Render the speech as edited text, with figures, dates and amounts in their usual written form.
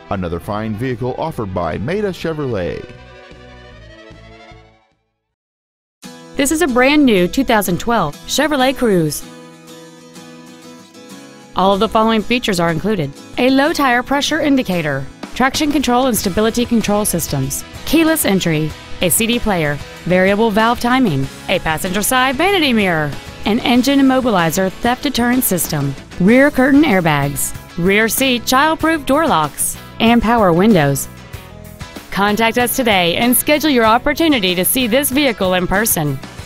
Another fine vehicle offered by Maita Chevrolet. This is a brand new 2012 Chevrolet Cruze. All of the following features are included: a low tire pressure indicator, traction control and stability control systems, keyless entry, a CD player, variable valve timing, a passenger side vanity mirror, an engine immobilizer theft deterrent system, rear curtain airbags, rear seat child-proof door locks, and power windows. Contact us today and schedule your opportunity to see this vehicle in person.